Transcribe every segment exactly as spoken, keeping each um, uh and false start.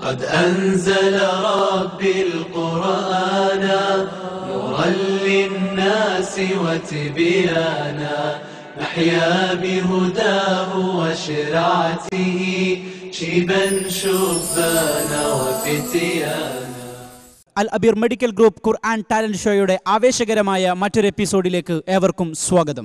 قد أنزل ربي القرآن نورا للناس وتبيانا نحيا بهداه وشرعته شيبا شبانا وفتيانا. Al Abeer medical group Quran talent ഷോയുടെ ആവേശകരമായ മറ്റൊരു എപ്പിസോഡിലേക്ക് ഏവർക്കും സ്വാഗതം.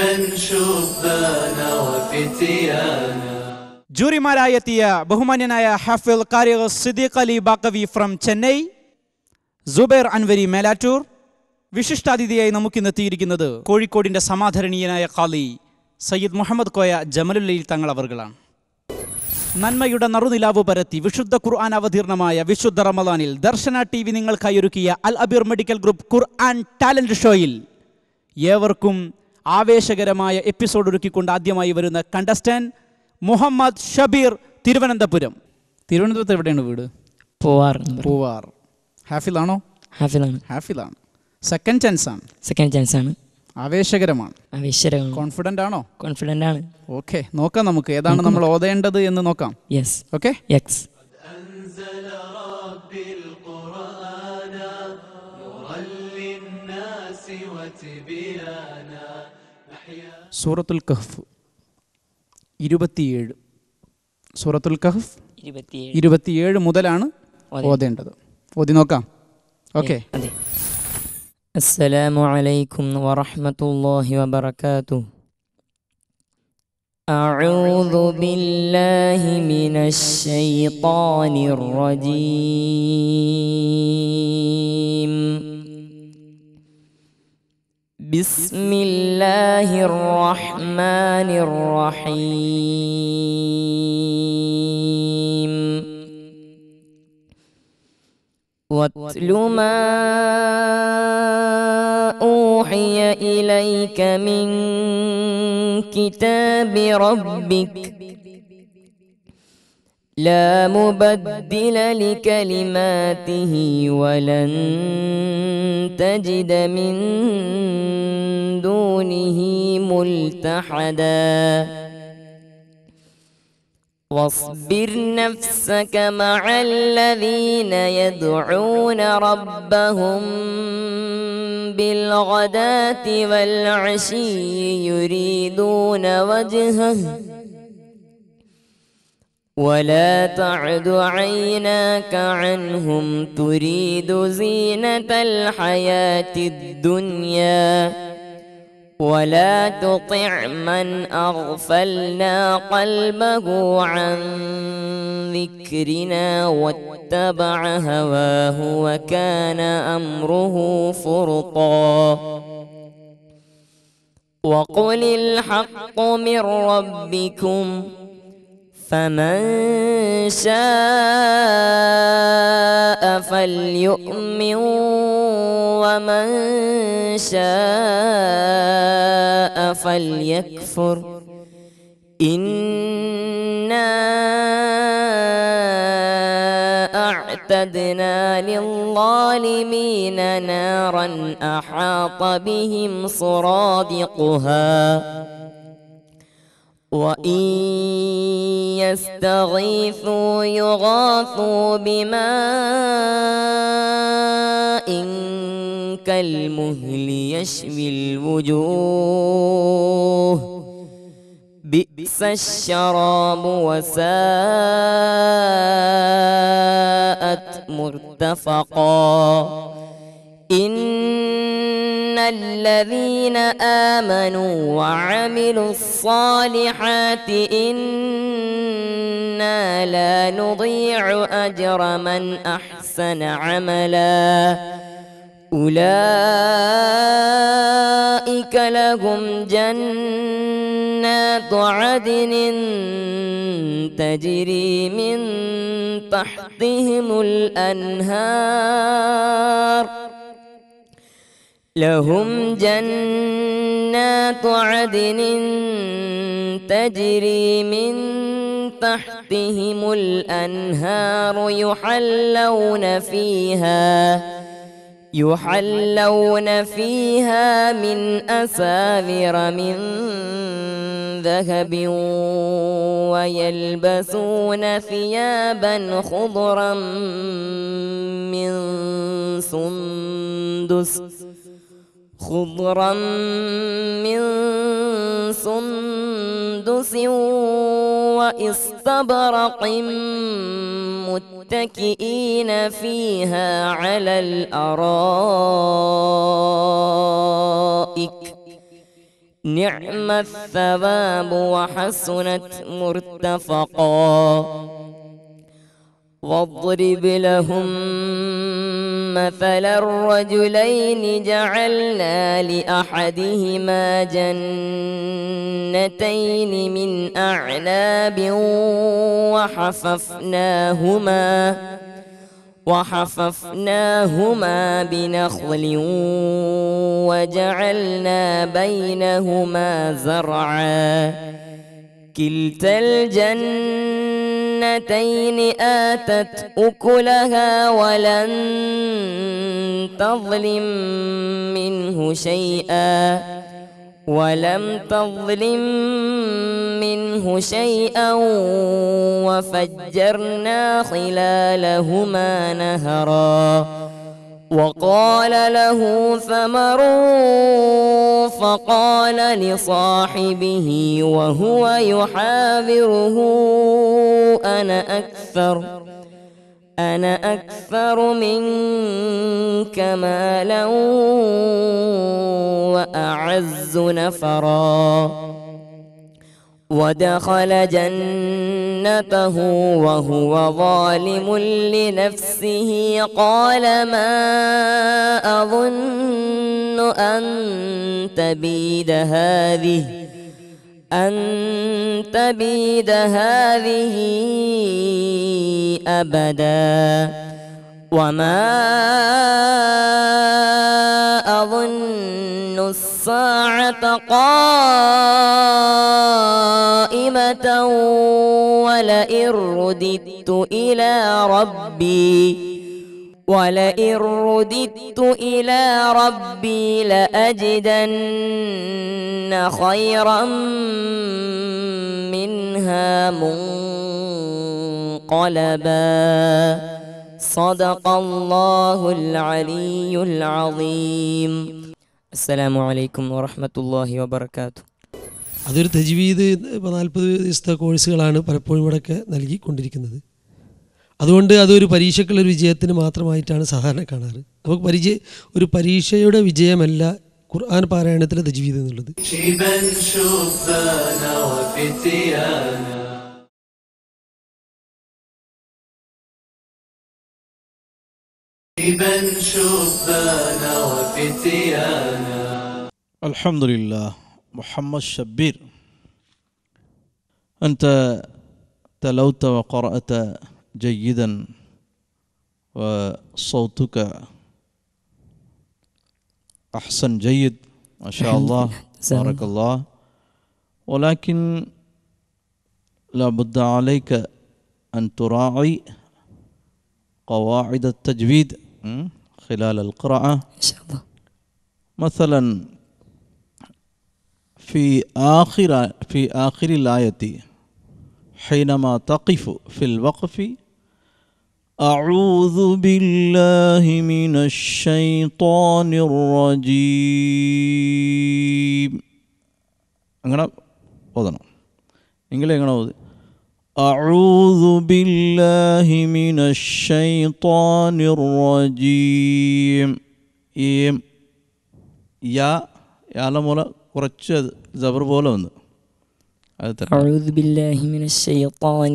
ജൂറിമാരായെത്തിയ ബഹുമാന്യനായ ഹാഫിൽ ഖാരി സിദ്ദീഖ് അലി ബാക്കവി ഫ്രം ചെന്നൈ, സുബൈർ അൻവരി മേലാറ്റൂർ. വിശിഷ്ടാതിഥിയായി നമുക്കിന്നെത്തിയിരിക്കുന്നത് കോഴിക്കോടിന്റെ സമാധരണീയനായ ഖാലി സയ്യിദ് മുഹമ്മദ് കോയ ജമലുല്ലയിൽ തങ്ങൾ അവർകളാണ്. നന്മയുടെ നറുനിലാവ് പരത്തി വിശുദ്ധ ഖുർആൻ അവതീർണമായ വിശുദ്ധ റമദാനിൽ ദർശന ടി വി നിങ്ങൾക്കായി ഒരുക്കിയ Al Abeer medical group Quran talent ഷോയിൽ ഏവർക്കും ആവേശകരമായ എപ്പിസോഡ് ഒരുക്കിക്കൊണ്ട് ആദ്യമായി വരുന്ന കണ്ടസ്റ്റന്റ് മുഹമ്മദ് ഷബീർ, തിരുവനന്തപുരം. തിരുവനന്തപുരത്ത് എവിടെയാണ് വീട്? പൂവാർ. പൂവാർ. ഹാഫിലാണോ? ഹാഫിലാണ്. ഹാഫിലാണ്. സെക്കൻഡ് ചാൻസ് ആണ്. സെക്കൻഡ് ചാൻസ് ആണ്. ആവേശകരമാണ്. ആവേശകരമാണ്. കോൺഫിഡന്റ് ആണോ? കോൺഫിഡന്റ് ആണ്. ഓക്കെ, നോക്കാം നമുക്ക് ഏതാണ് നമ്മൾ ഓതേണ്ടത് എന്ന് നോക്കാം. യെസ്. ഓക്കെ. യെസ്. സൂറത്തുൽ കഹ്ഫ് ഇരുപത്തിയേഴ്. സൂറത്തുൽ കഹ്ഫ് ഇരുപത്തിയേഴ് മുതലാണ് ഓതേണ്ടത്. ഓതി നോക്കാം. ഓക്കെ. അസ്സലാമു അലൈക്കും വറഹ്മത്തുള്ളാഹി വബറകാതുഹു. അഊദു ബില്ലാഹി മിനശ് ശൈത്വാനിർ റജീം. ബിസ്മില്ലാഹിർ റഹ്മാനിർ റഹീം. വത്ലു മാ أوحي إليك من كتاب ربك لا مبدل لكلماته ولن تجد من دونه ملتحدا. واصبر نفسك مع الذين يدعون ربهم بالغداة والعشي يريدون وجهه ولا تعد عيناك عنهم تريد زينة الحياة الدنيا ولا تطع من أغفلنا قلبه عن ذكرنا واتبع هواه وكان أمره فرطا. وقل الحق من ربكم فمن شاء فليؤمن ومن شاء فليكفر. إنا أعتدنا للظالمين نارا أحاط بهم سرادقها وإن يستغيثوا يغاثوا بماء كالمهل يشوي الوجوه بئس الشراب وساءت مرتفقا. إن الذين آمنوا وعملوا الصالحات إنا لا نضيع أجر من أحسن عملا. أولئك لهم جنات عدن تجري من تحتهم الأنهار لهم جنات عدن تجري من تحتهم الأنهار يحلون فيها يحلون فيها من أساور من ذهب ويلبسون ثيابا خضرا من سندس خضرا من سندس واستبرق متكئين فيها على الأرائك نعم الثواب وحسنت مرتفقا واضرب لهم مثل الرجلين جعلنا لأحدهما جنتين من أعناب وحففناهما وحففناهما بنخل وجعلنا بينهما زرعا كلتا الجنتين آتت أكلها ولن تظلم منه شيئا ولم تظلم منه شيئا وفجرنا خلالهما نهرا وقال له ثمر فقال لصاحبه وهو يحاوره أنا أكثر أنا أكثر منك مالا وأعز نفرا ودخل جنته وهو ظالم لنفسه قال ما أظن أن تبيد هذه أن تبيد هذه أبدا وما أظن الساعة قائمة ولئن رددت إلى ربي ولئن رددت إلى ربي لأجدن خيرا منها منقلبا صدق الله العلي العظيم السلام عليكم ورحمة الله وبركاته. അതൊരു തജ്വീദ് നാൽപ്പത് ദിവസത്തെ കോഴ്സുകളാണ് പലപ്പോഴും ഇവിടെയൊക്കെ നൽകിക്കൊണ്ടിരിക്കുന്നത്. അതുകൊണ്ട് അതൊരു പരീക്ഷയ്ക്കുള്ളൊരു വിജയത്തിന് മാത്രമായിട്ടാണ് സാധാരണ കാണാറ്. നമുക്ക് പരിചയ ഒരു പരീക്ഷയുടെ വിജയമല്ല ഖുർആൻ പാരായണത്തിലെ തജ്വീദ് എന്നുള്ളത്. അൽഹംദുലില്ലാ മുഹമ്മദ് ഷബീർ أنت تلوت وقرأت جيدا وصوتك أحسن جيد ما شاء الله بارك الله ولكن لابد عليك أن تراعي قواعد التجويد خلال القراءة إن شاء الله. مثلا في آخر في آخر الآية حينما تقف في الوقف أعوذ بالله من الشيطان الرجيم അങ്ങനെ ഓതണം. എങ്ങനെ ഓതി أعوذ بالله من الشيطان الرجيم ഏം യാ യാല മൂല കുറച്ച് ജബർ പോലെ വന്നു. أعوذ بالله من الشيطان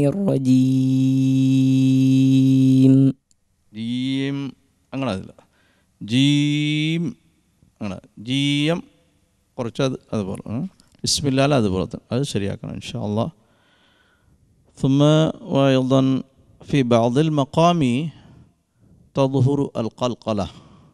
الرجيم ജീം അങ്ങനെ അതില്ല ജീം അങ്ങനെ ജീയം കുറച്ചത് അതുപോലെ ബിസ്മില്ലാ അതുപോലെ തന്നെ അത് ശരിയാക്കണം ഇൻഷാ അല്ലാഹ്. ثم وأيضا في بعض المقام تظهر القلقلة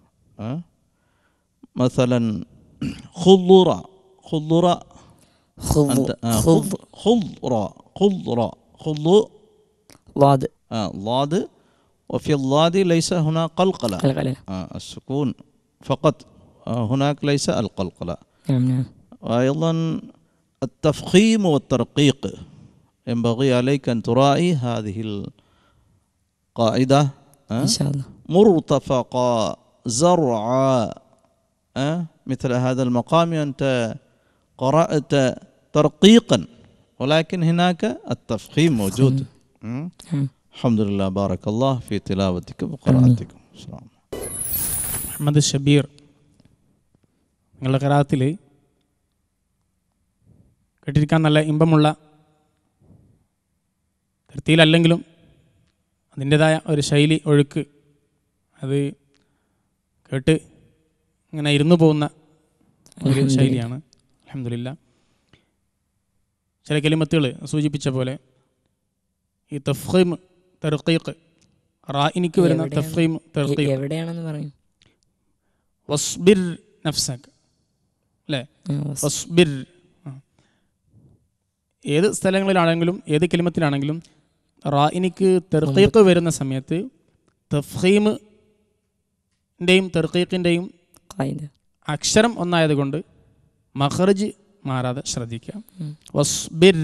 مثلا خضرة خضرة خض خض خضرة خضرة خض ضاد آه ضاد وفي الضاد ليس هنا قلقلة قلقلة. آه السكون فقط، آه هناك ليس القلقلة. نعم نعم. وأيضا التفخيم والترقيق ينبغي عليك أن تراعي هذه القاعدة. إن شاء الله. مرتفقا زرعا، أه؟ مثل هذا المقام أنت قرأت ترقيقا ولكن هناك التفخيم موجود. م? الحمد لله، بارك الله في تلاوتك وقراءتك. السلام. മുഹമ്മദ് ഷബീർ, നിങ്ങളുടെ ഖിറാഅത്തിൽ കേട്ടിരിക്കാൻ നല്ല ഇമ്പമുള്ള തർത്തീലല്ലെങ്കിലും അതിൻ്റെതായ ഒരു ശൈലി, ഒഴുക്ക്, അത് കേട്ട് ഇങ്ങനെ ഇരുന്നു പോകുന്ന ഒരു ശൈലിയാണ്. അൽഹംദുലില്ലാ. ചില കലിമത്തുകൾ സൂചിപ്പിച്ച പോലെ ഈ തഫ്ഖീം തർഖീഖ്, റാഇനിക്ക് വരുന്ന തഫ്ഖീം തർഖീഖ് എവിടെയാണെന്ന് പറയും. വസ്ബിർ നഫ്സക് അല്ലേ, വസ്ബിർ. ഏത് സ്ഥലങ്ങളിലാണെങ്കിലും ഏത് കലിമത്തിലാണെങ്കിലും റാഇനിക്ക് തർഖീഖ് വരുന്ന സമയത്ത് തഫ്ഖീമിൻ്റെയും തർഖീഖിൻ്റെയും അക്ഷരം ഒന്നായതുകൊണ്ട് മഖ്റജ് മാറാതെ ശ്രദ്ധിക്കുക. വസ്ബിർ,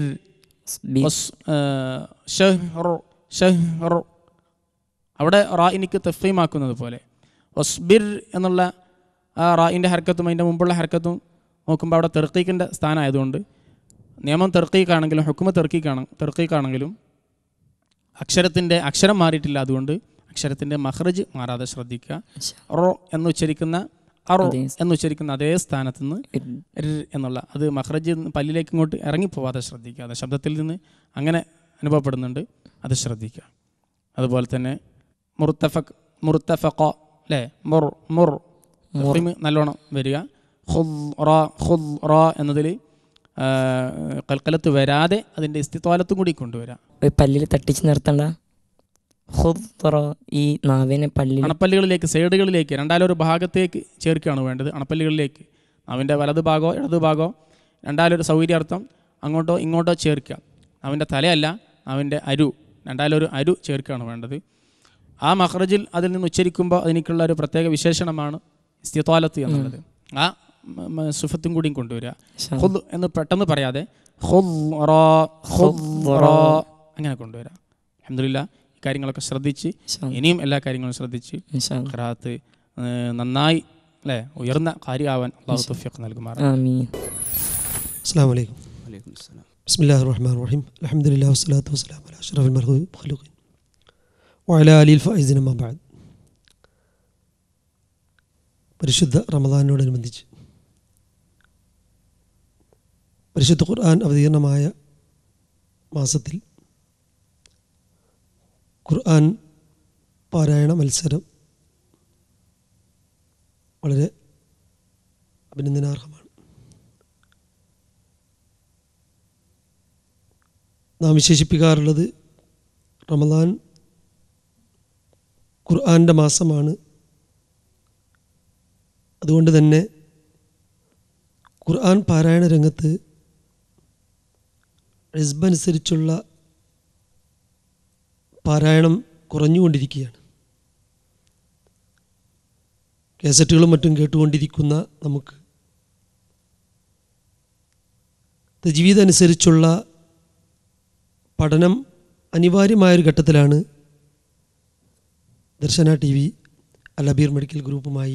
അവിടെ റാഇനിക്ക് തഫ്ഖീമാക്കുന്നത് പോലെ വസ്ബിർ എന്നുള്ള ആ റാഇൻ്റെ ഹർക്കത്തും അതിൻ്റെ മുമ്പുള്ള ഹർക്കത്തും നോക്കുമ്പോൾ അവിടെ തർഖീഖിൻ്റെ സ്ഥാനമായതുകൊണ്ട് നിയമം തർഖീഖാണെങ്കിലും ഹുക്മ തർഖീഖാണ് തർഖീഖാണെങ്കിലും അക്ഷരത്തിൻ്റെ അക്ഷരം മാറിയിട്ടില്ല, അതുകൊണ്ട് അക്ഷരത്തിൻ്റെ മഖ്റജ് മാറാതെ ശ്രദ്ധിക്കുക. റോ എന്ന് ഉച്ചരിക്കുന്ന അറോ എന്ന് ഉച്ചരിക്കുന്ന അതേ സ്ഥാനത്ത് നിന്ന് എന്നുള്ള അത് മഖ്റജ് പല്ലിലേക്ക് ഇങ്ങോട്ട് ഇറങ്ങിപ്പോവാതെ ശ്രദ്ധിക്കുക. അത് ശബ്ദത്തിൽ നിന്ന് അങ്ങനെ അനുഭവപ്പെടുന്നുണ്ട്, അത് ശ്രദ്ധിക്കുക. അതുപോലെ തന്നെ മുർത്തഫക് മുർത്തഫഖ അല്ലേ, മുർ മുർ നല്ലോണം വരിക. ഖുദ് റ ഖുദ് റ എന്നതിൽ കൽക്കലത്ത് വരാതെ അതിൻ്റെ ഇസ്തിത്വാലത്തും കൂടി കൊണ്ടുവരാം. പല്ലിൽ തട്ടിച്ച് നിർത്തണ്ട. ഈ നാവിനെ പല്ലിൽ അണപ്പല്ലുകളിലേക്ക് സൈഡുകളിലേക്ക് രണ്ടാലൊരു ഭാഗത്തേക്ക് ചേർക്കുകയാണ് വേണ്ടത്. അണപ്പല്ലുകളിലേക്ക് നാവിൻ്റെ വലതു ഭാഗമോ ഇടതു ഭാഗമോ രണ്ടാലൊരു സൗകര്യാർത്ഥം അങ്ങോട്ടോ ഇങ്ങോട്ടോ ചേർക്കുക. നാവിൻ്റെ തലയല്ല, നാവിൻ്റെ അരു, രണ്ടാലൊരു അരു ചേർക്കുകയാണ് വേണ്ടത്. ആ മഖ്റജിൽ അതിൽ നിന്ന് ഉച്ചരിക്കുമ്പോൾ അതിനേക്കുള്ള ഒരു പ്രത്യേക വിശേഷണമാണ് ഇസ്തിത്വാലത്ത് എന്നുള്ളത്. ആ സുഫത്തും കൂടിയും കൊണ്ടുവരിക. ഖുദ് എന്ന് പെട്ടെന്ന് പറയാതെ ഖുദ് റാ ഖുദ് റാ അങ്ങനെ കൊണ്ടുവരാം. അൽഹംദുലില്ലാ. ഈ കാര്യങ്ങളൊക്കെ ശ്രദ്ധിച്ച് ഇനിയും എല്ലാ കാര്യങ്ങളും ശ്രദ്ധിച്ച് ഖിറാഅത്ത് നന്നായി അല്ലേ ഉയർന്ന കാര്യമാവാൻ അല്ലാഹു തൗഫീഖ് നൽകുമാറാകട്ടെ. ആമീൻ. അസ്സലാമു അലൈക്കും. ബിസ്മില്ലാഹിർ റഹ്മാനിർ റഹീം. അൽഹംദുലില്ലാഹി വസ്സലാത്തു വസ്സലാമു അലാ അഷ്റഫിൽ മഖ്ലൂഖീൻ വഅലാ ആലിൽ ഫായിസിൻ അമ്മാ ബഅദ്. പരിശുദ്ധ റമദാനോടനുബന്ധിച്ച് പരിശുദ്ധ ഖുർആൻ അവതീർണമായ മാസത്തിൽ ഖുർആൻ പാരായണ മത്സരം വളരെ അഭിനന്ദനാർഹമാണ്. നാം വിശേഷിപ്പിക്കാറുള്ളത് റമദാൻ ഖുർആൻ്റെ മാസമാണ്. അതുകൊണ്ട് തന്നെ ഖുർആൻ പാരായണ രംഗത്ത് ഹിസ്ബനുസരിച്ചുള്ള പാരായണം കുറഞ്ഞുകൊണ്ടിരിക്കുകയാണ്. കാസറ്റുകളും മറ്റും കേട്ടുകൊണ്ടിരിക്കുന്ന നമുക്ക് തജ്വീദ് അനുസരിച്ചുള്ള പഠനം അനിവാര്യമായൊരു ഘട്ടത്തിലാണ് Darshana T V Al Abeer medical ഗ്രൂപ്പുമായി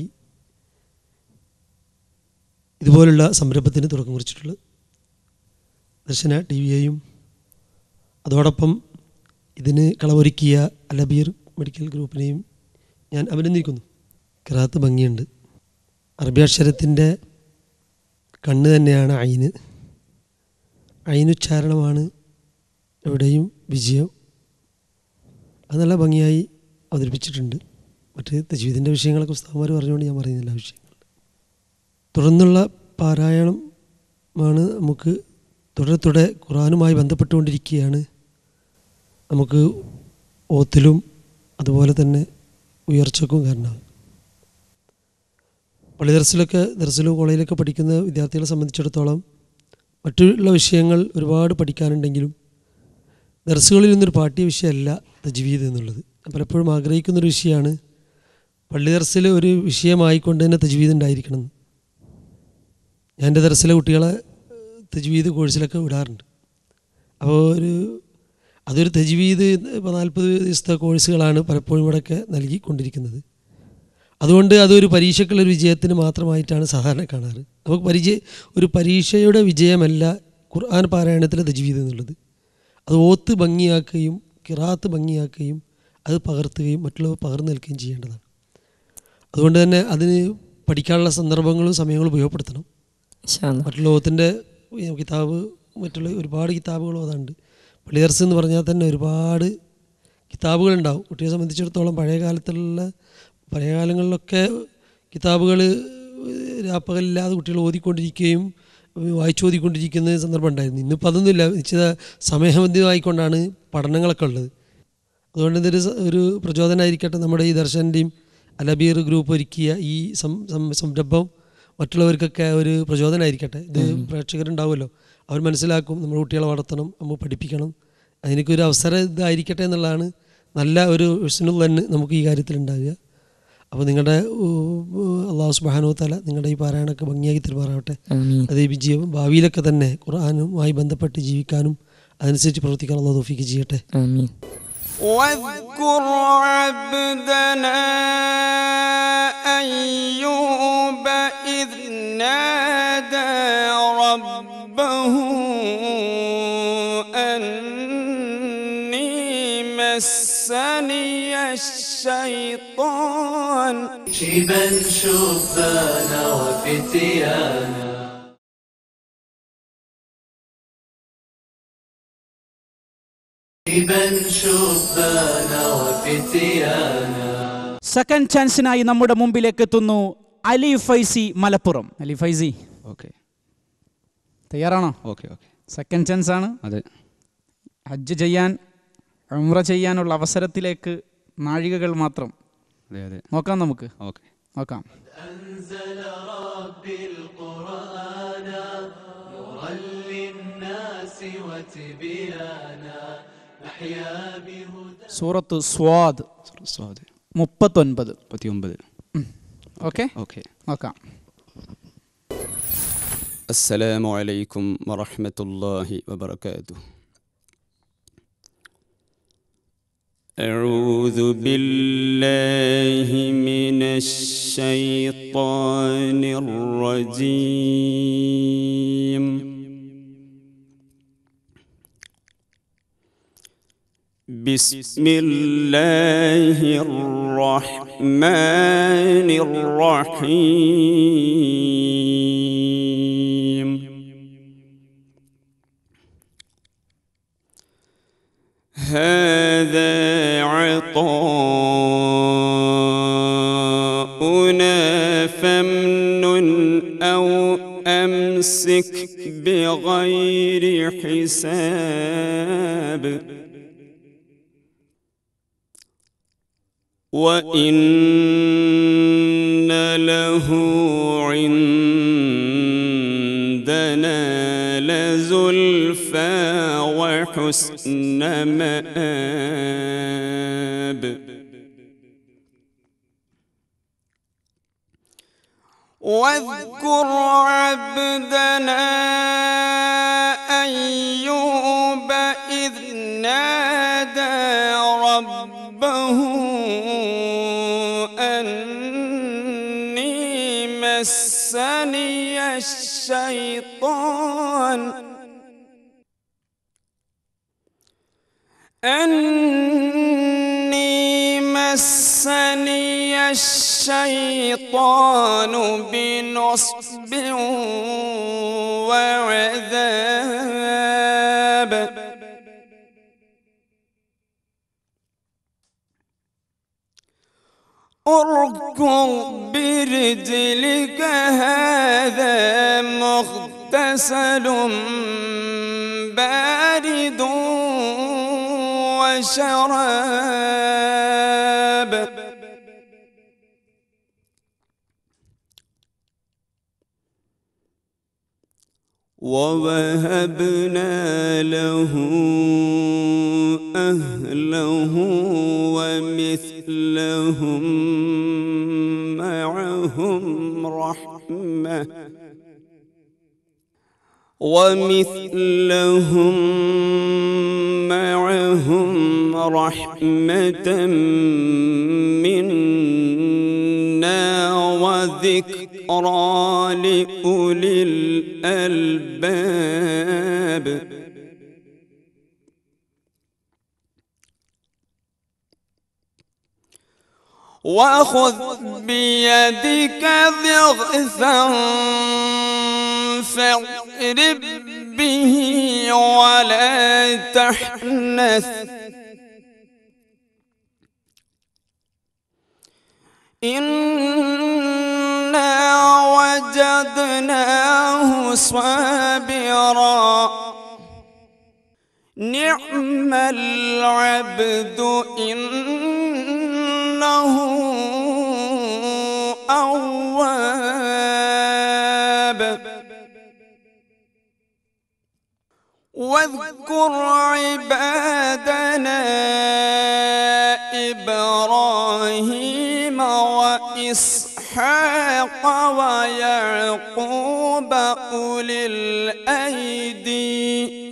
ഇതുപോലുള്ള സംരംഭത്തിന് തുടക്കം കുറിച്ചിട്ടുള്ളത്. ദർശന ടി വിയെയും അതോടൊപ്പം ഇതിന് കളമൊരുക്കിയ അൽ അബീർ മെഡിക്കൽ ഗ്രൂപ്പിനെയും ഞാൻ അഭിനന്ദിക്കുന്നു. ഖിറാഅത്ത് ഭംഗിയുണ്ട്. അറബി അക്ഷരത്തിൻ്റെ കണ്ണ് തന്നെയാണ് ഐന്. ഐനുച്ചാരണമാണ് എവിടെയും വിജയം. അത് നല്ല ഭംഗിയായി അവതരിപ്പിച്ചിട്ടുണ്ട്. മറ്റ് തജ്വീദിൻ്റെ വിഷയങ്ങളൊക്കെ ഉസ്താദുമാർ പറഞ്ഞുകൊണ്ട് ഞാൻ പറയുന്നില്ല. വിഷയങ്ങൾ തുടർന്നുള്ള പാരായണമാണ് നമുക്ക് തുടരെ തുടരെ ഖുർആനുമായി ബന്ധപ്പെട്ടുകൊണ്ടിരിക്കുകയാണ്. നമുക്ക് ഓത്തിലും അതുപോലെ തന്നെ ഉയർച്ചക്കും കാരണമാകും. പള്ളി ദർസിലൊക്കെ ദർസിലും കോളേജിലൊക്കെ പഠിക്കുന്ന വിദ്യാർത്ഥികളെ സംബന്ധിച്ചിടത്തോളം മറ്റുള്ള വിഷയങ്ങൾ ഒരുപാട് പഠിക്കാനുണ്ടെങ്കിലും ദർസുകളിൽ നിന്നൊരു പാഠ്യ വിഷയമല്ല തജ്വീദ് എന്നുള്ളത്. പലപ്പോഴും ആഗ്രഹിക്കുന്നൊരു വിഷയമാണ് പള്ളി ദർസിൽ ഒരു വിഷയമായിക്കൊണ്ട് തന്നെ തജ്വീദ് ഉണ്ടായിരിക്കണം. ഞാൻ എൻ്റെ ദർസിലെ കുട്ടികളെ തജ്വീദ് കോഴ്സിലൊക്കെ വിടാറുണ്ട്. അപ്പോൾ ഒരു അതൊരു തജ്വീദ് ഇപ്പോൾ നാൽപ്പത് ദിവസത്തെ കോഴ്സുകളാണ് പലപ്പോഴും ഇവിടെയൊക്കെ നൽകിക്കൊണ്ടിരിക്കുന്നത്. അതുകൊണ്ട് അതൊരു പരീക്ഷയ്ക്കുള്ളൊരു വിജയത്തിന് മാത്രമായിട്ടാണ് സാധാരണ കാണാറ്. നമുക്ക് പരിചയ ഒരു പരീക്ഷയുടെ വിജയമല്ല ഖുർആൻ പാരായണത്തിലെ തജ്വീദ് എന്നുള്ളത്. അത് ഓത്ത് ഭംഗിയാക്കുകയും ഖിറാത്ത് ഭംഗിയാക്കുകയും അത് പകർത്തുകയും മറ്റുള്ളവർ പകർന്നു നിൽക്കുകയും ചെയ്യേണ്ടതാണ്. അതുകൊണ്ട് തന്നെ അതിന് പഠിക്കാനുള്ള സന്ദർഭങ്ങളും സമയങ്ങളും ഉപയോഗപ്പെടുത്തണം. മറ്റുള്ള ഓത്തിൻ്റെ കിതാബ് മറ്റുള്ള ഒരുപാട് കിതാബുകളും അതുണ്ട്. പള്ളി ദർസ് എന്ന് പറഞ്ഞാൽ തന്നെ ഒരുപാട് കിതാബുകളുണ്ടാവും. കുട്ടിയെ സംബന്ധിച്ചിടത്തോളം പഴയ കാലത്തുള്ള പഴയ കാലങ്ങളിലൊക്കെ കിതാബുകൾ രാപ്പകലില്ലാതെ കുട്ടികൾ ഓതിക്കൊണ്ടിരിക്കുകയും വായിച്ചു ഓതിക്കൊണ്ടിരിക്കുന്ന സന്ദർഭം ഉണ്ടായിരുന്നു. ഇന്നിപ്പോൾ അതൊന്നുമില്ല. നിശ്ചിത സമയബന്ധിതമായിക്കൊണ്ടാണ് പഠനങ്ങളൊക്കെ ഉള്ളത്. അതുകൊണ്ട് ഇതൊരു ഒരു പ്രചോദനമായിരിക്കട്ടെ നമ്മുടെ ഈ ദർശൻ്റെയും അലബീർ ഗ്രൂപ്പ് ഒരുക്കിയ ഈ സംരംഭം മറ്റുള്ളവർക്കൊക്കെ ഒരു പ്രചോദനമായിരിക്കട്ടെ. ഇത് പ്രേക്ഷകരുണ്ടാവുമല്ലോ, അവർ മനസ്സിലാക്കും നമ്മൾ കുട്ടികളെ വളർത്തണം, നമ്മൾ പഠിപ്പിക്കണം, അതിനൊരു അവസരം ഇതായിരിക്കട്ടെ എന്നുള്ളതാണ് നല്ല ഒരു വിഷ്ണു തന്നെ നമുക്ക് ഈ കാര്യത്തിൽ ഉണ്ടാവുക. അപ്പോൾ നിങ്ങളുടെ അള്ളാഹു സുബ്ഹാനഹു വ തആല നിങ്ങളുടെ ഈ പാരായണമൊക്കെ ഭംഗിയാക്കി തരുമാറാവട്ടെ. അത് ഈ വിജയം ഭാവിയിലൊക്കെ തന്നെ ഖുർആനുമായി ബന്ധപ്പെട്ട് ജീവിക്കാനും അതനുസരിച്ച് പ്രവർത്തിക്കാൻ അള്ളാഹു തൗഫീഖ് ചെയ്യട്ടെ. ആമീൻ. واذكر عبدنا أيوب إذ نادى ربه أني مسني الشيطان شيبا شبانا وفتيانا സെക്കൻഡ് ചാൻസിനായി നമ്മുടെ മുമ്പിലേക്ക് എത്തുന്നു അലി ഫൈസി മലപ്പുറം. അലി ഫൈസി, ഓക്കെ, തയ്യാറാണോ? Okay okay. സെക്കൻഡ് ചാൻസ് ആണ്. അതെ. ഹജ്ജ് ചെയ്യാൻ ഉംറ ചെയ്യാനുള്ള അവസരത്തിലേക്ക് നാഴികകൾ മാത്രം. അതെ അതെ. നോക്കാം നമുക്ക്. ഓക്കെ, നോക്കാം. സൂറത്ത് സ്വാദ് സ്വാദ് മുപ്പത്തൊൻപത് മുപ്പത്തിയൊമ്പത്. ഓക്കെ ഓക്കെ, നോക്കാം. അസ്സലാമു അലൈക്കും വറഹ്മത്തുള്ളാഹി വബറകാതുഹു. أعوذ بالله من الشيطان الرجيم. بسم الله الرحمن الرحيم. هذا عطاؤنا فامنن أو أمسك بغير حساب وإن له عندنا لزلفى وحسن مآب. واذكر عبدنا أيوب إذ نادى ربه أني مسني الشيطان أني مسني الشيطان بنصب وعذاب. اركض برجلك هذا مغتسل بارد وشراب. ووهبنا له أهله ومثلهم معهم رحمة ومثلهم معهم رحمة منا وذكرى لأولي الألباب. وخذ بيدك ضغثا فاضرب به ولا تحنث إنا وجدناه صابرا نعم العبد إنه أواب. واذكر عبادنا إبراهيم وإسحاق ويعقوب أولي الأيدي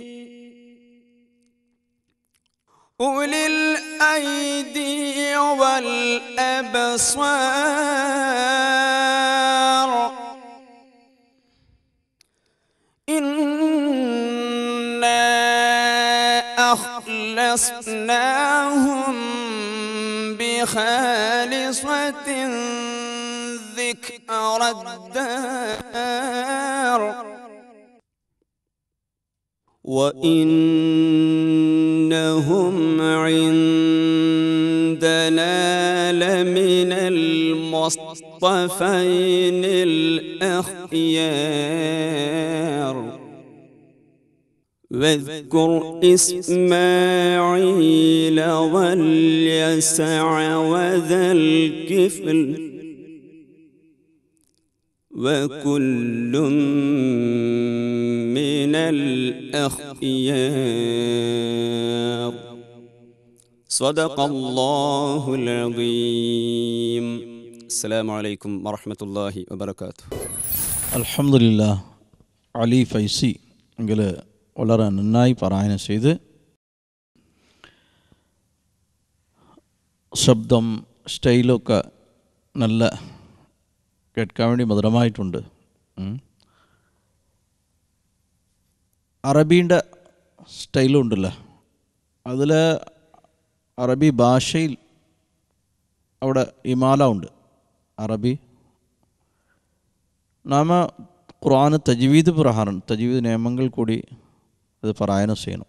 أولي الأيدي والأبصار إنا أخلصناهم بخالصة ذكر الدار وإنهم عندنا لمن المصطفين الأخيار. واذكر إسماعيل واليسع وذا الكفل وكل من الأخيار. صدق الله العظيم. السلام عليكم ورحمة الله وبركاته. അൽഹംദുലില്ലാ. അലി ഫൈസി എങ്കിൽ വളരെ നന്നായി പാരായണം ചെയ്ത് ശബ്ദം സ്റ്റൈലൊക്കെ നല്ല കേൾക്കാൻ വേണ്ടി മധുരമായിട്ടുണ്ട്. അറബീൻ്റെ സ്റ്റൈലും ഉണ്ടല്ലോ, അതിൽ അറബി ഭാഷയിൽ അവിടെ ഇമാല ഉണ്ട്. അറബി നാമ ഖുർആന് തജ്വീദ് പ്രകാരം തജ്വീദ് നിയമങ്ങൾ കൂടി അത് പാരായണം ചെയ്യണം.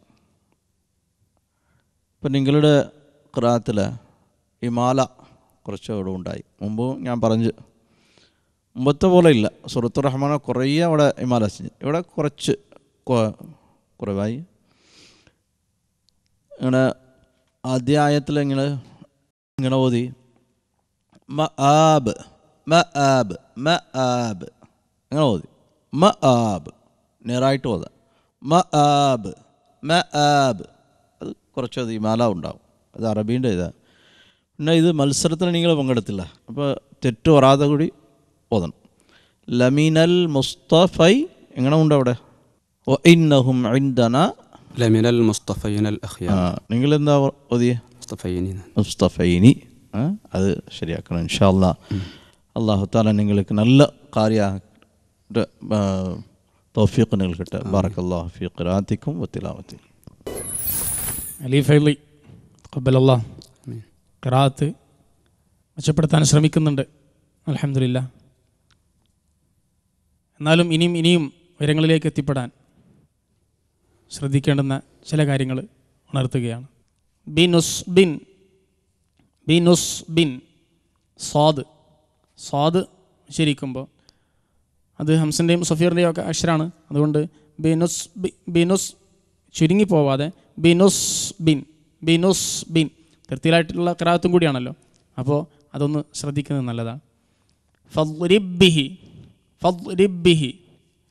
ഇപ്പം നിങ്ങളുടെ ഖുർആത്തിൽ ഇമാല കുറച്ച് അവിടെ ഉണ്ടായി. മുമ്പ് ഞാൻ പറഞ്ഞ് മുമ്പത്തെ പോലെ ഇല്ല. സൂറത്തുർ റഹ്മാനെ കുറേ അവിടെ ഇമാല ചെയ്തു, ഇവിടെ കുറച്ച് കുറവായി. ഇങ്ങനെ അധ്യായത്തിൽ ഇങ്ങനെ ഇങ്ങനെ ഓതി മ ആബ് മ ആബ് മ ആബ് അങ്ങനെ ഓതി മ ആബ് നേരായിട്ട് ഓതാ മ ആബ് മ ആബ്. അത് കുറച്ചത് ഇമാല ഉണ്ടാവും. അത് അറബീൻ്റെ ഇതാണ്. പിന്നെ ഇത് മത്സരത്തിന് നിങ്ങൾ പങ്കെടുത്തില്ല, അപ്പോൾ തെറ്റ് വരാതെ കൂടി ഓതണം. ലമിനൽ മുസ്തഫൈ എങ്ങനെ ഉണ്ട് അവിടെ ഇന്നഹും ഇൻദന ലമിനൽ മുസ്തഫൈനൽ അഖ്യാർ. നിങ്ങൾ എന്താ ഓതിയെ മുസ്തഫൈനി മുസ്തഫൈനി. അത് ശരിയാക്കണം ഇൻഷാ അല്ലാഹ്. അല്ലാഹു തആല നിങ്ങൾക്ക് നല്ല കാര്യ തൗഫീഖ് നൽകട്ടെ. ബാറക്കല്ലാഹു ഫീ ഖിറാഅത്തിക്കും വതിലാവത്തി. അലി ഫൈലി ഖബ്ബലല്ലാഹ് ഖിറാഅത്ത് മെച്ചപ്പെടുത്താൻ ശ്രമിക്കുന്നുണ്ട് അൽഹംദുലില്ലാഹ്. എന്നാലും ഇനിയും ഇനിയും ഉയരങ്ങളിലേക്ക് എത്തിപ്പെടാൻ ശ്രദ്ധിക്കേണ്ടുന്ന ചില കാര്യങ്ങൾ ഉണർത്തുകയാണ്. ബിനുസ് ബിൻ ബിനുസ് ബിൻ സ്വാദ് സ്വാദ് ശരിക്കുമ്പോൾ അത് ഹംസിൻ്റെയും സഫീറിൻ്റെയും ഒക്കെ അക്ഷരാണ്. അതുകൊണ്ട് ബിനുസ് ബി ബിനുസ് ചുരുങ്ങിപ്പോവാതെ ബിനുസ് ബിൻ ബിനുസ് ബിൻ തൃപ്തിയിലായിട്ടുള്ള ഖിറാഅത്തും കൂടിയാണല്ലോ, അപ്പോൾ അതൊന്ന് ശ്രദ്ധിക്കുന്നത് നല്ലതാണ്. ഫദ്രിബ്ബിഹി ഫദ്രിബ്ബിഹി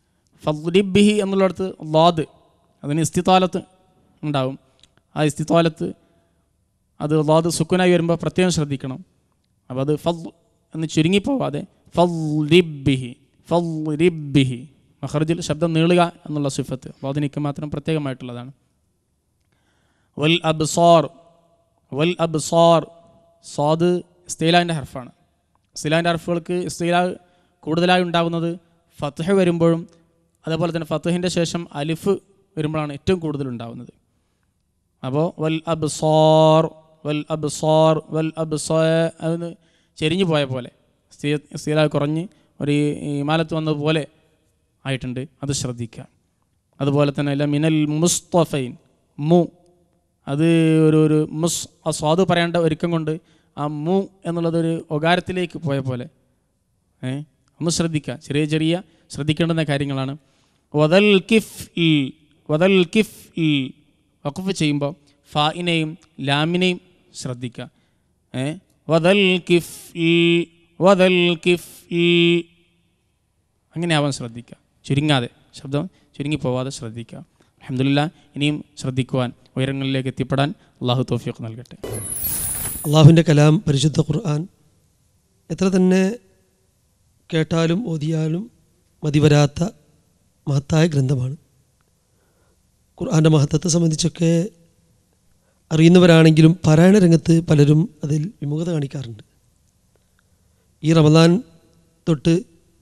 ഫദ്ലിബിഹി എന്നുള്ളിടത്ത് ലാദ് അതിന് ഇസ്തിത്താലത്ത് ഉണ്ടാവും. ആ ഇസ്തിത്താലത്ത് അത് ലാദ് സുക്കുനായി വരുമ്പോൾ പ്രത്യേകം ശ്രദ്ധിക്കണം. അപ്പോൾ അത് ഫദ് എന്ന് ചുരുങ്ങിപ്പോവാതെ ഫദ്ലിബിഹി ഫദ്ലിബിഹി മഖ്റജിൽ ശബ്ദം നീളുക എന്നുള്ള സിഫത്ത് ലാദിനിക്ക് മാത്രം പ്രത്യേകമായിട്ടുള്ളതാണ്. വൽ അബ്സാർ വൽ അബ്സാർ സ്വാദ് ഇസ്തിലാൻ്റെ ഹർഫാണ്. ഇസ്തിലാൻ്റെ ഹർഫുകൾക്ക് ഇസ്തിലാ കൂടുതലായി ഉണ്ടാകുന്നത് ഫത്ഹ് വരുമ്പോഴും അതേപോലെ തന്നെ ഫത്ഹിൻ്റെ ശേഷം അലിഫ് വരുമ്പോഴാണ് ഏറ്റവും കൂടുതൽ ഉണ്ടാകുന്നത്. അപ്പോൾ വൽ അബ്സാർ വൽ അബ്സാർ വൽ അബ്സാർ അതൊന്ന് ചെരിഞ്ഞു പോയ പോലെ ഇസ്തിലാ കുറഞ്ഞ് ഒരു ഇമാലത്ത് വന്നതുപോലെ ആയിട്ടുണ്ട്, അത് ശ്രദ്ധിക്കുക. അതുപോലെ തന്നെ അല്ല മിനൽ മുസ്തഫൈൻ മു അത് ഒരു ഒരു മുസ് ആ സ്വാദ് പറയേണ്ട ഒരുക്കം കൊണ്ട് ആ മു എന്നുള്ളതൊരു ഒകാരത്തിലേക്ക് പോയ പോലെ ഏ ഒന്ന് ശ്രദ്ധിക്കുക. ചെറിയ ചെറിയ ശ്രദ്ധിക്കേണ്ടുന്ന കാര്യങ്ങളാണ്. വദൽ കിഫ് ഇ വദൽ കിഫ് ഇ വഖഫ് ചെയ്യുമ്പോൾ ഫായിനെയും ലാമിനെയും ശ്രദ്ധിക്കുക. ഏ വദൽ കിഫ് ഇ വദൽ കിഫ് ഇ അങ്ങനെ ആവാൻ ശ്രദ്ധിക്കുക. ചുരുങ്ങാതെ ശബ്ദം ചുരുങ്ങിപ്പോവാതെ ശ്രദ്ധിക്കുക. അൽഹംദുലില്ലാഹ് ഇനിയും ശ്രദ്ധിക്കുവാൻ ഉയരങ്ങളിലേക്ക് എത്തിപ്പെടാൻ അള്ളാഹു തൗഫീഖ് നൽകട്ടെ. അള്ളാഹുവിൻ്റെ കലാം പരിശുദ്ധ ഖുർആൻ എത്ര തന്നെ കേട്ടാലും ഓതിയാലും മതിവരാത്ത മഹത്തായ ഗ്രന്ഥമാണ്. ഖുർആൻ്റെ മഹത്വത്തെ സംബന്ധിച്ചൊക്കെ അറിയുന്നവരാണെങ്കിലും പാരായണ രംഗത്ത് പലരും അതിൽ വിമുഖത കാണിക്കാറുണ്ട്. ഈ റമദാൻ തൊട്ട്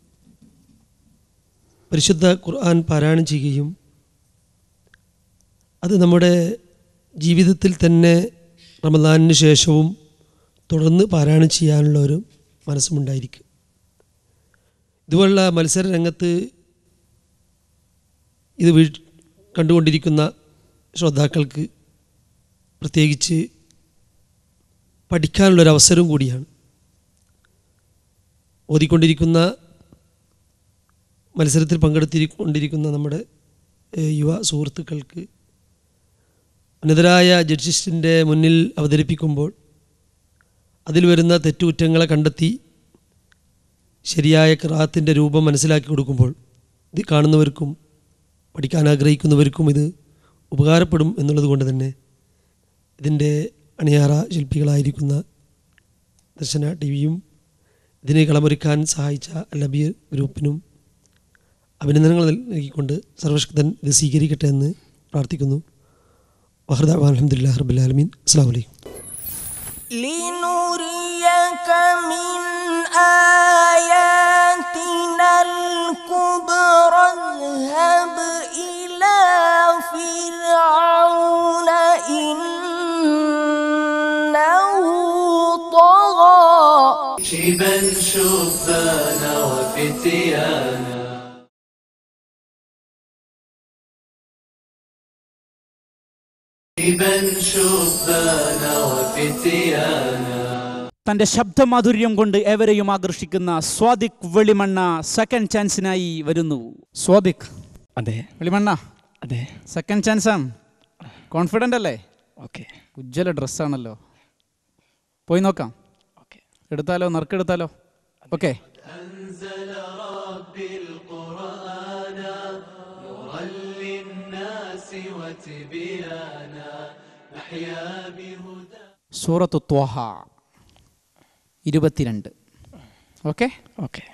പരിശുദ്ധ ഖുർആൻ പാരായണം ചെയ്യുകയും അത് നമ്മുടെ ജീവിതത്തിൽ തന്നെ റമദാനിന് ശേഷവും തുടർന്ന് പാരായണം ചെയ്യാനുള്ള ഒരു മനസ്സുമുണ്ടായിരിക്കും. ഇതുപോലുള്ള മത്സര രംഗത്ത് ഇത് വീ കണ്ടുകൊണ്ടിരിക്കുന്ന ശ്രോതാക്കൾക്ക് പ്രത്യേകിച്ച് പഠിക്കാനുള്ളൊരവസരവും കൂടിയാണ്. ഓതിക്കൊണ്ടിരിക്കുന്ന മത്സരത്തിൽ പങ്കെടുത്തിക്കൊണ്ടിരിക്കുന്ന നമ്മുടെ യുവ സുഹൃത്തുക്കൾക്ക് ഉന്നതരായ ജഡ്ജിസ്റ്റിൻ്റെ മുന്നിൽ അവതരിപ്പിക്കുമ്പോൾ അതിൽ വരുന്ന തെറ്റുകുറ്റങ്ങളെ കണ്ടെത്തി ശരിയായ ഖിറാഅത്തിൻ്റെ രൂപം മനസ്സിലാക്കി കൊടുക്കുമ്പോൾ ഇത് കാണുന്നവർക്കും പഠിക്കാൻ ആഗ്രഹിക്കുന്നവർക്കും ഇത് ഉപകാരപ്പെടും എന്നുള്ളത് കൊണ്ട് തന്നെ ഇതിൻ്റെ അണിയാറ ശില്പികളായിരിക്കുന്ന ദർശന ടി വിയും ഇതിനെ കളമൊരുക്കാൻ സഹായിച്ച അൽ-അബീർ ഗ്രൂപ്പിനും അഭിനന്ദനങ്ങൾ നൽകിക്കൊണ്ട് സർവശക്തൻ ഇത് സ്വീകരിക്കട്ടെ എന്ന് പ്രാർത്ഥിക്കുന്നു. വഹർദഅവാന അൽഹംദുലില്ലാഹി റബ്ബിൽ ആലമീൻ. അസ്സലാമു അലൈക്കും. لنريك من آياتنا الكبرى اذهب إلى فرعون إنه طغى شيبا شبانا وفتيانا شيبا شبانا وفتيانا തൻ്റെ ശബ്ദമാധുര്യം കൊണ്ട് ഏവരെയും ആകർഷിക്കുന്ന സ്വാദിഖ് വെളിമണ്ണ സെക്കൻഡ് ചാൻസിനായി വരുന്നു. സ്വാദിഖ് അതെ വെളിമണ്ണ അതെ സെക്കൻഡ് ചാൻസ് ആണ്. കോൺഫിഡൻ്റ് അല്ലേ? ഓക്കെ. ഉജ്ജ്വല ഡ്രസ്സാണല്ലോ. പോയി നോക്കാം. ഓക്കെ. എടുത്താലോ? നറുക്കെടുത്താലോ? ഓക്കെ. സൂറത്തു ത്വാഹ ഇരുപത്തിരണ്ട്. Okay okay.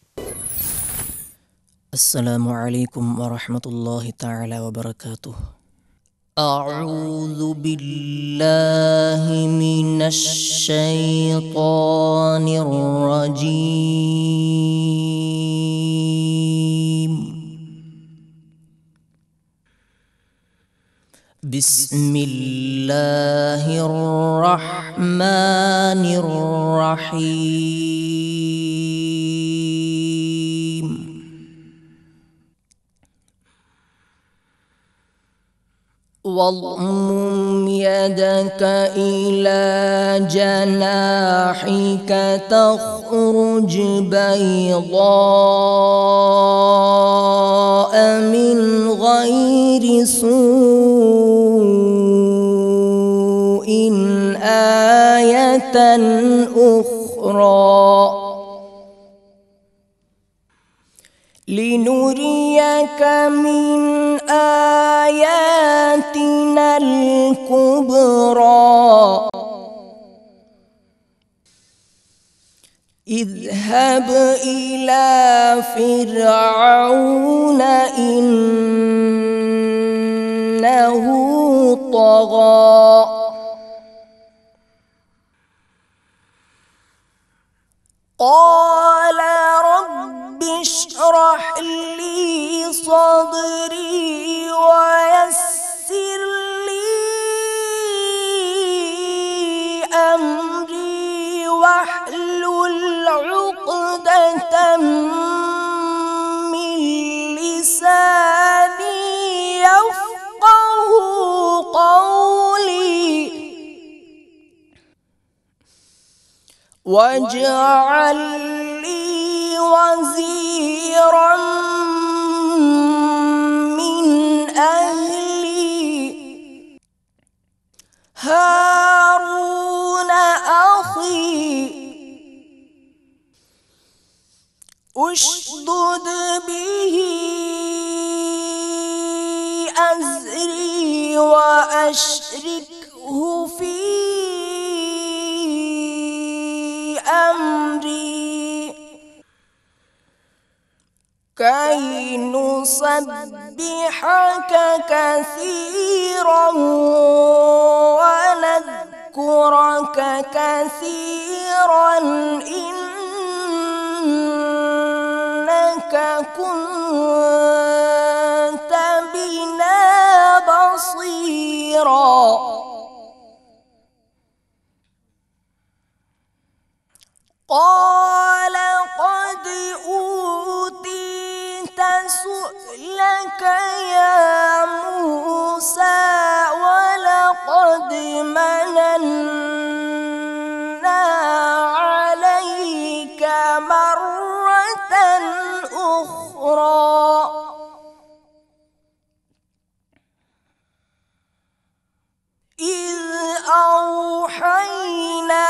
അസ്സലാമു അലൈക്കും വറഹ്മത്തുള്ളാഹി തആല വബറകാതുഹു. അഊദു ബില്ലാഹി മിനശ് ശൈത്വാനിർ റജീം. ബിസ്മില്ലാഹിർ റഹ്മാനിർ റഹീം. واضمم يدك إلى جناحك تخرج بيضاء من غير سوء آية أخرى لنريك من آياتنا الكبرى اذهب إلى فرعون إنه طغى قال رب اشرح لي صدري ويسر لي أمري واحلل عقدة من لساني يفقه قولي واجعل لي وزيرا من أهلي هارون أخي اشدد به أزري وأشركه في أمري كي نسبحك كثيرا ونذكرك كثيرا إنك كنت بنا بصيرا قال قد أوتيت سؤلك يا موسى ولقد مننا عليك مرة أخرى إذ أوحينا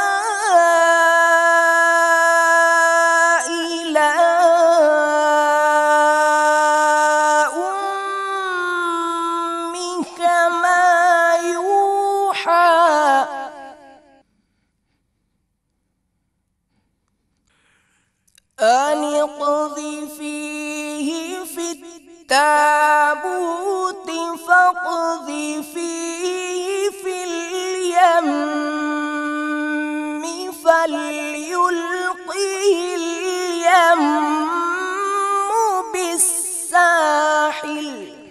أن اقذفيه في التابوت فاقذفيه في اليم فليلقه اليم بالساحل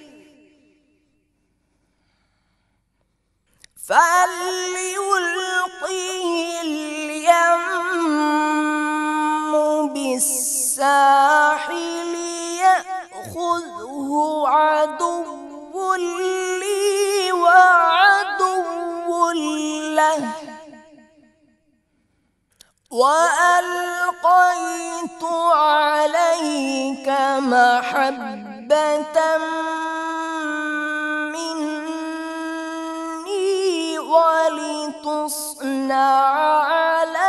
فليلقه اليم بالساحل يأخذه عدو لي وعدو له وألقيت عليك محبة مني ولتصنع على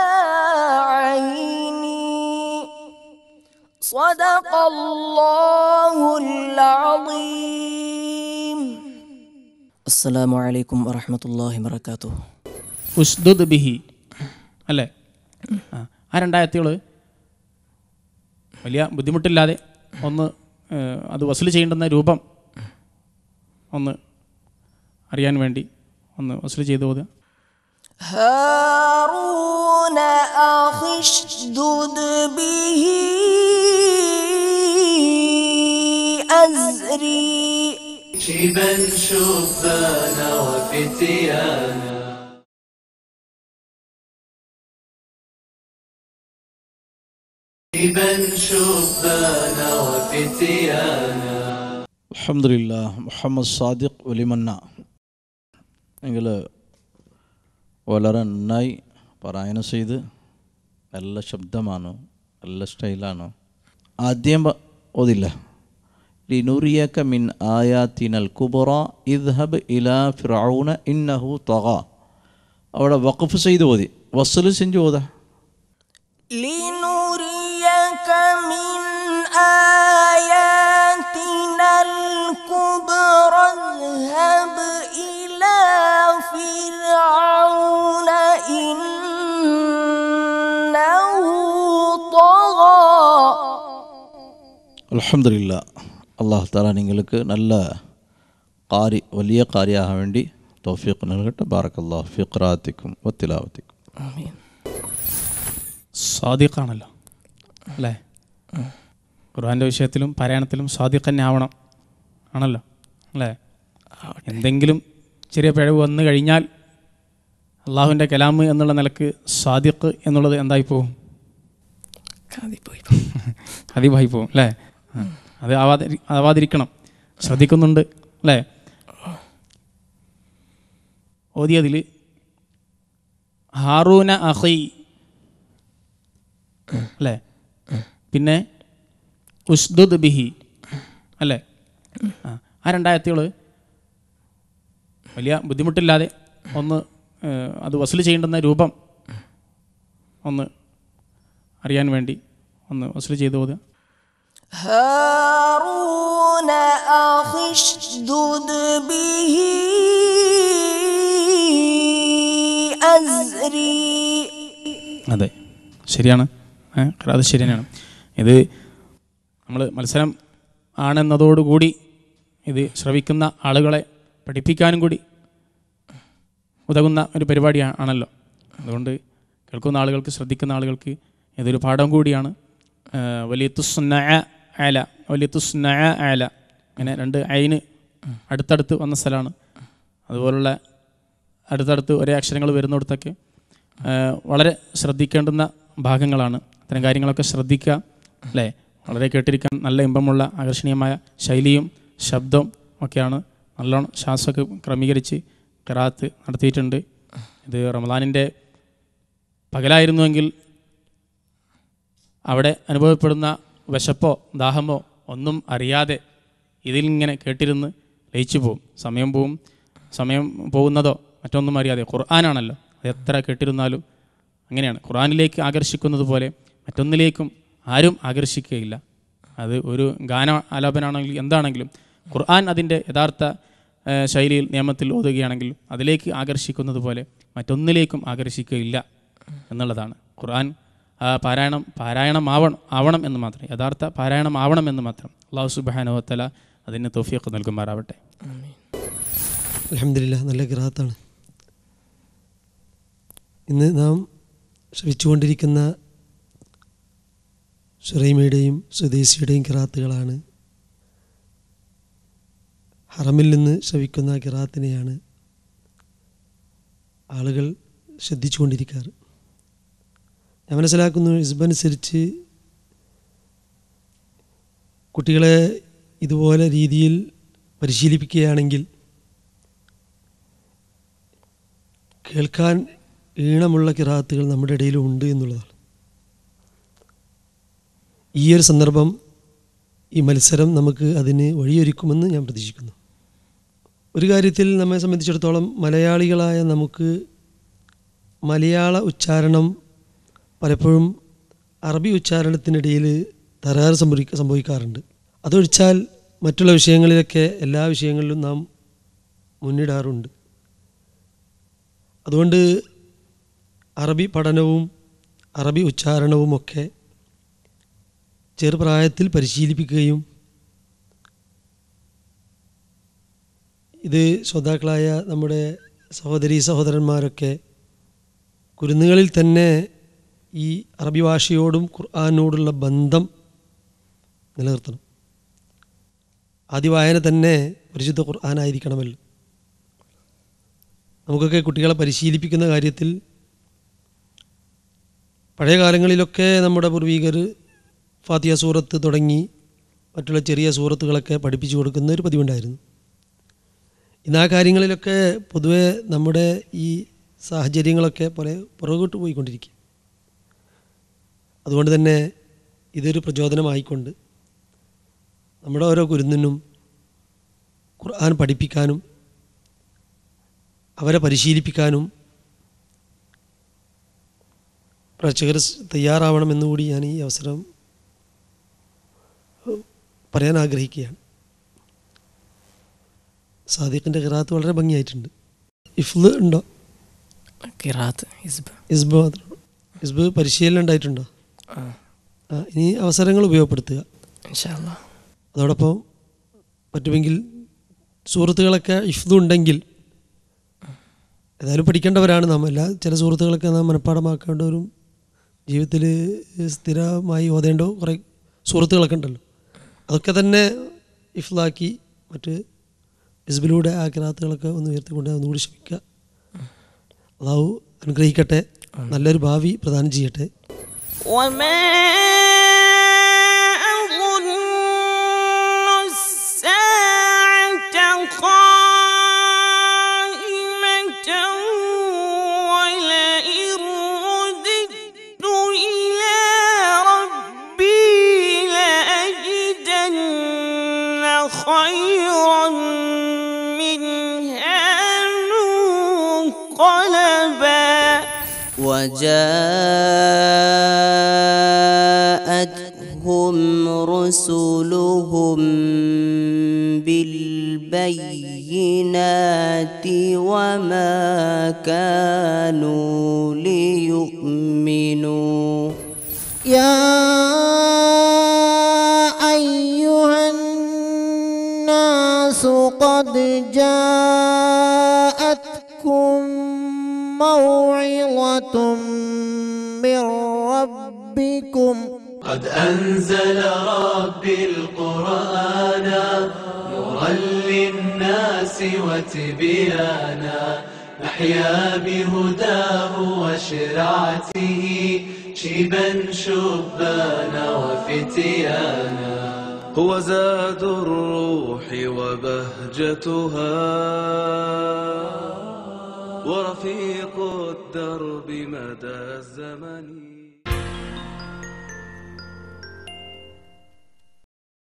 عيني صدق الله العظيم السلام عليكم ورحمة الله وبركاته ഉസ്ദുദ് ബിഹി അല്ലേ ആ ആ രണ്ടായത്തുകൾ വലിയ ബുദ്ധിമുട്ടില്ലാതെ ഒന്ന് അത് വസൂൽ ചെയ്യേണ്ടുന്ന രൂപം ഒന്ന് അറിയാൻ വേണ്ടി ഒന്ന് വസൂൽ ചെയ്തു പോവുക. هارون أخي اشدد به أزري شيبا شبانا وفتيانا شيبا شبانا وفتيانا അൽഹംദുലില്ലാ മുഹമ്മദ് സാദിഖ് വലിമന്ന നിങ്ങൾ വളരെ നന്നായി പാരായണം ചെയ്ത് നല്ല ശബ്ദമാണ്, നല്ല സ്റ്റൈലാണ്. ആദ്യം ഓതില്ല ലിനുറിയക മിൻ ആയാത്തിനൽ കുബറ ഇദ്ഹബ് ഇലാ ഫിർഔന ഇന്നഹു തഗ. അവിടെ വഖഫ് ചെയ്ത് ഓതി, വസ്ൽ സെഞ്ച് ഓതാ. ലിനുറിയക മിൻ അൽഹംദുലില്ലാ. അല്ലാഹു തആല നിങ്ങൾക്ക് നല്ല ഖാരി, വലിയ ഖാരിയാകാൻ വേണ്ടി തൗഫീഖ് നൽകട്ടെ. ബാറക്കല്ലാഹു ഫീ ഖിറാഅത്തിക്കും വത്തിലാവത്തിക്കും. ആമീൻ. സ്വാദിഖാണല്ലോ അല്ലേ? ഖുർആൻ്റെ വിഷയത്തിലും പാരായണത്തിലും സ്വാദിഖ് തന്നെ ആവണം ആണല്ലോ അല്ലേ? എന്തെങ്കിലും ചെറിയ പിഴവ് വന്നു കഴിഞ്ഞാൽ അള്ളാഹുവിൻ്റെ കലാമ് എന്നുള്ള നിലക്ക് സ്വാദിഖ് എന്നുള്ളത് എന്തായി പോവും? ഹദീബായി പോവും അല്ലേ? അത് ആവാതി ആവാതിരിക്കണം, ശ്രദ്ധിക്കുന്നുണ്ട് അല്ലേ? ഓതിയതിൽ ഹാറൂന അഖി അല്ലേ, പിന്നെ ഉസ്ദുദ് ബിഹി അല്ലേ? ആ രണ്ടായത്തുകൾ വലിയ ബുദ്ധിമുട്ടില്ലാതെ ഒന്ന് അത് വസൂൽ ചെയ്യേണ്ടുന്ന രൂപം ഒന്ന് അറിയാൻ വേണ്ടി ഒന്ന് വസൂൽ ചെയ്തു പോവുക. هارون أخي اشدد به أزري. അതെ, ശരിയാണ്, അത് ശരി തന്നെയാണ്. ഇത് നമ്മൾ മത്സരം ആണെന്നതോടുകൂടി ഇത് ശ്രവിക്കുന്ന ആളുകളെ പഠിപ്പിക്കാനും കൂടി ഉതകുന്ന ഒരു പരിപാടി ആണല്ലോ. അതുകൊണ്ട് കേൾക്കുന്ന ആളുകൾക്ക്, ശ്രദ്ധിക്കുന്ന ആളുകൾക്ക് ഇതൊരു പാഠം കൂടിയാണ്. വലിയ തുസ്ന ആല, വലിയ തുസ്ന ആല, അങ്ങനെ രണ്ട് ഐന് അടുത്തടുത്ത് വന്ന സ്ഥലമാണ്. അതുപോലുള്ള അടുത്തടുത്ത് ഒരേ അക്ഷരങ്ങൾ വരുന്നിടത്തൊക്കെ വളരെ ശ്രദ്ധിക്കേണ്ടുന്ന ഭാഗങ്ങളാണ്. അത്തരം കാര്യങ്ങളൊക്കെ ശ്രദ്ധിക്കുക അല്ലേ? വളരെ കേട്ടിരിക്കാൻ നല്ല ഇമ്പമുള്ള ആകർഷണീയമായ ശൈലിയും ശബ്ദവും ഒക്കെയാണ്. നല്ലോണം ശ്വാസമൊക്കെ ക്രമീകരിച്ച് ഖിറാഅത്ത് നടത്തിയിട്ടുണ്ട്. ഇത് റമദാനിൻ്റെ പകലായിരുന്നുവെങ്കിൽ അവിടെ അനുഭവപ്പെടുന്ന വിശപ്പോ ദാഹമോ ഒന്നും അറിയാതെ ഇതിലിങ്ങനെ കേട്ടിരുന്ന് ലയിച്ചു പോവും. സമയം പോവും, സമയം പോകുന്നതോ മറ്റൊന്നും അറിയാതെ. ഖുർആനാണല്ലോ, അത് എത്ര കേട്ടിരുന്നാലും അങ്ങനെയാണ്. ഖുർആനിലേക്ക് ആകർഷിക്കുന്നത് പോലെ മറ്റൊന്നിലേക്കും ആരും ആകർഷിക്കുകയില്ല. അത് ഒരു ഗാന ആലാപനാണെങ്കിലും എന്താണെങ്കിലും ഖുർആൻ അതിൻ്റെ യഥാർത്ഥ ശൈലിയിൽ നിയമത്തിൽ ഓതുകയാണെങ്കിൽ അതിലേക്ക് ആകർഷിക്കുന്നത് പോലെ മറ്റൊന്നിലേക്കും ആകർഷിക്കുകയില്ല എന്നുള്ളതാണ്. ഖുർആൻ പാരായണം പാരായണം ആവണം ആവണം എന്ന് മാത്രം, യഥാർത്ഥ പാരായണം ആവണം എന്ന് മാത്രം. അല്ലാഹു സുബ്ഹാനഹു വ തആല അതിന് തൗഫീഖ് നൽകുമാറാവട്ടെ. അൽഹംദുലില്ലാ, നല്ല ഖിറാഅത്താണ്. ഇന്ന് നാം ശ്രവിച്ചുകൊണ്ടിരിക്കുന്ന ഷുറൈമയുടെയും സുദൈസിയുടെയും ഖിറാഅത്തുകളാണ്. ഹറമിൽ നിന്ന് ശ്രവിക്കുന്ന ഖിറാഅത്തിനെയാണ് ആളുകൾ ശ്രദ്ധിച്ചു കൊണ്ടിരിക്കാറ്. ഞാൻ മനസ്സിലാക്കുന്നു, ഹിസ്ബനുസരിച്ച് കുട്ടികളെ ഇതുപോലെ രീതിയിൽ പരിശീലിപ്പിക്കുകയാണെങ്കിൽ കേൾക്കാൻ ഈണമുള്ള ഖിറാഅത്തുകൾ നമ്മുടെ ഇടയിലും ഉണ്ട് എന്നുള്ളതാണ്. ഈ ഒരു സന്ദർഭം, ഈ മത്സരം നമുക്ക് അതിന് വഴിയൊരുക്കുമെന്ന് ഞാൻ പ്രതീക്ഷിക്കുന്നു. ഒരു കാര്യത്തിൽ നമ്മെ സംബന്ധിച്ചിടത്തോളം മലയാളികളായ നമുക്ക് മലയാള ഉച്ചാരണം പലപ്പോഴും അറബി ഉച്ചാരണത്തിനിടയിൽ തകരാറ് സംഭവിക്ക സംഭവിക്കാറുണ്ട്. അതൊഴിച്ചാൽ മറ്റുള്ള വിഷയങ്ങളിലൊക്കെ എല്ലാ വിഷയങ്ങളിലും നാം മുന്നിടാറുണ്ട്. അതുകൊണ്ട് അറബി പഠനവും അറബി ഉച്ചാരണവുമൊക്കെ ചെറുപ്രായത്തിൽ പരിശീലിപ്പിക്കുകയും ഇത് ശ്രോതാക്കളായ നമ്മുടെ സഹോദരീ സഹോദരന്മാരൊക്കെ കുരുന്നുകളിൽ തന്നെ ഈ അറബി ഭാഷയോടും ഖുർആനോടുള്ള ബന്ധം നിലനിർത്തണം. ആദ്യ വായന തന്നെ പരിശുദ്ധ ഖുർആനായിരിക്കണമല്ലോ. നമുക്കൊക്കെ കുട്ടികളെ പരിശീലിപ്പിക്കുന്ന കാര്യത്തിൽ പഴയ കാലങ്ങളിലൊക്കെ നമ്മുടെ പൂർവികർ ഫാത്തിഹ സൂറത്ത് തുടങ്ങി മറ്റുള്ള ചെറിയ സൂറത്തുകളൊക്കെ പഠിപ്പിച്ചു കൊടുക്കുന്ന ഒരു പതിവുണ്ടായിരുന്നു. ഇന്ന് ആ കാര്യങ്ങളിലൊക്കെ പൊതുവെ നമ്മുടെ ഈ സാഹചര്യങ്ങളൊക്കെ പോലെ പുറകോട്ട് പോയിക്കൊണ്ടിരിക്കുക. അതുകൊണ്ട് തന്നെ ഇതൊരു പ്രചോദനമായിക്കൊണ്ട് നമ്മുടെ ഓരോ കുരുന്നിനും ഖുർആൻ പഠിപ്പിക്കാനും അവരെ പരിശീലിപ്പിക്കാനും പ്രേക്ഷകർ തയ്യാറാവണമെന്നുകൂടി ഞാൻ ഈ അവസരം പറയാൻ ആഗ്രഹിക്കുകയാണ്. സാദിഖിൻ്റെ ഖിറാഅത്ത് വളരെ ഭംഗിയായിട്ടുണ്ട്. ഇഫ്ള് ഉണ്ടോ? ഖിറാഅത്ത് ഹിസ്ബ് ഹിസ്ബ് മാത്രം. ഹിസ്ബ് പരിശീലനം ഉണ്ടായിട്ടുണ്ടോ? ആ, ഇനി അവസരങ്ങൾ ഉപയോഗപ്പെടുത്തുക. ഇൻഷാ അല്ലാഹ്. അതോടൊപ്പം പറ്റുമെങ്കിൽ സുഹൃത്തുക്കളൊക്കെ ഹിഫ്ദുണ്ടെങ്കിൽ, ഏതായാലും പഠിക്കേണ്ടവരാണ് നാം, എല്ലാ ചില സുഹൃത്തുക്കളൊക്കെ നാം മനഃപ്പാടമാക്കേണ്ടവരും ജീവിതത്തിൽ സ്ഥിരമായി ഓതേണ്ട കുറേ സുഹൃത്തുക്കളൊക്കെ ഉണ്ടല്ലോ. അതൊക്കെ തന്നെ ഹിഫ്ലാക്കി മറ്റ് ഹിസ്ബിലൂടെ ആ ഖിറാത്തുകളൊക്കെ ഒന്ന് ഉയർത്തിക്കൊണ്ട് ഒന്നുകൂടി ശ്രമിക്കുക. അള്ളാഹു അനുഗ്രഹിക്കട്ടെ, നല്ലൊരു ഭാവി പ്രദാനം ചെയ്യട്ടെ. خيرا منها منقلبا وجاءتهم رسلهم بالبينات وما كانوا ليؤمنوا يا أيها الناس قد جاءتكم موعظة من ربكم قد أنزل ربي القرآن نورا للناس وتبيانا نحيا بهداه وشرعته شيبا شبانا وفتيانا هو زاد الروح وبهجتها ورفيق الدرب مدى الزمن.